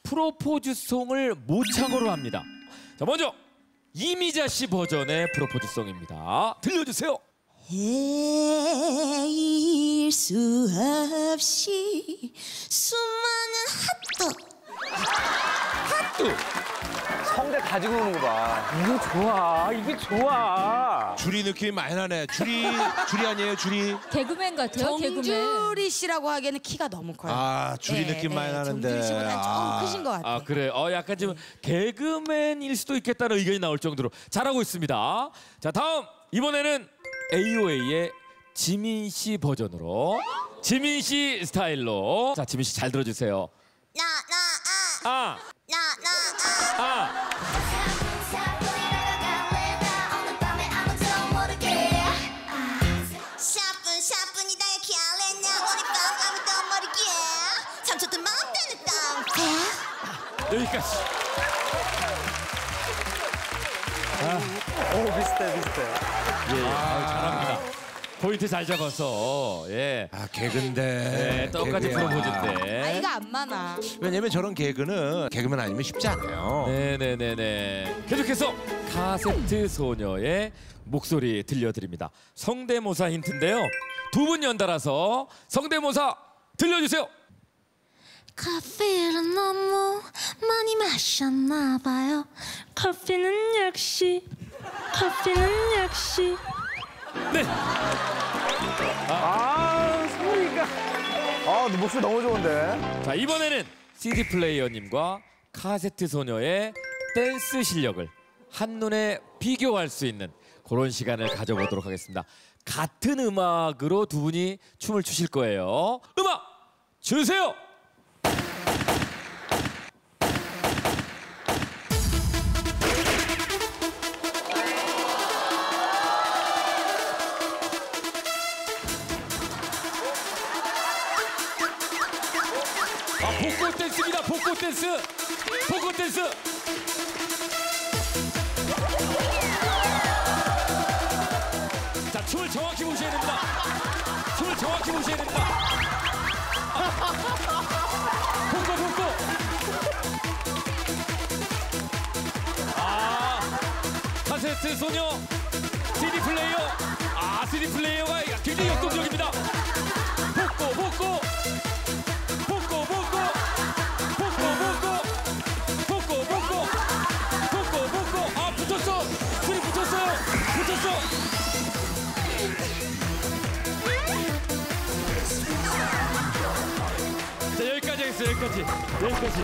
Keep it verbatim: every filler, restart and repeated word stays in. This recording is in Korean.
프로포즈송을 모창으로 합니다. 자, 먼저 이미자 씨 버전의 프로포즈송입니다. 들려주세요. 헤일 수 없이 수많은 핫도그. 핫도. 성대 가지고 오는 거 봐. 이거 좋아. 이게 좋아. 줄이 느낌이 많이 나네. 줄이 줄이 아니에요, 줄이. 개그맨 같아요, 개그맨. 정주리 씨라고 하기에는 키가 너무 커요. 아, 줄이 네, 느낌 네, 많이 나는데. 정주리 씨보다 조금 아. 크신 것 같아요. 아, 그래. 어, 약간 좀 개그맨일 수도 있겠다는 의견이 나올 정도로 잘하고 있습니다. 자, 다음 이번에는 에이오에이의 지민 씨 버전으로 지민 씨 스타일로. 자, 지민 씨 잘 들어주세요. 나, 나, 아. 아, 나, 나, 아. 아. 샤뿐 샤뿐이다 키알레냐 머리빵 아무도 모르게 삼초 든 마음 되는 땅. 여기까지. 오, 비슷해, 비슷해. 예, 예. 아, 잘합니다. 포인트 잘 잡아서. 예. 아, 개그인데. 네, 똑같이 개그야. 프로포즈인데. 나이가 안 많아. 왜냐면 저런 개그는 개그맨 아니면 쉽지 않아요. 네네네네. 계속해서 카세트 소녀의 목소리 들려드립니다. 성대모사 힌트인데요. 두 분 연달아서 성대모사 들려주세요. 커피를 너무 많이 마셨나 봐요. 커피는 역시 커피는 역시 네. 아, 소리가. 아, 너 목소리 너무 좋은데. 자, 이번에는 씨디 플레이어님과 카세트 소녀의 댄스 실력을 한눈에 비교할 수 있는 그런 시간을 가져보도록 하겠습니다. 같은 음악으로 두 분이 춤을 추실 거예요. 음악 주세요. 아, 복고 댄스입니다. 복고 댄스. 복고 댄스. 자, 춤을 정확히 보셔야 됩니다. 춤을 정확히 보셔야 됩니다. 복고 복고. 아, 카세트 소녀, 씨디 플레이어. 아, 씨디 플레이어가 굉장히 역동적입니다. 복고 복고. 복고 복고. 복고 복고. 복고 복고. 복고 복고. 아, 붙었어. 둘이 붙었어요. 붙었어. 자, 여기까지 하겠습니다. 여기까지. 여기까지.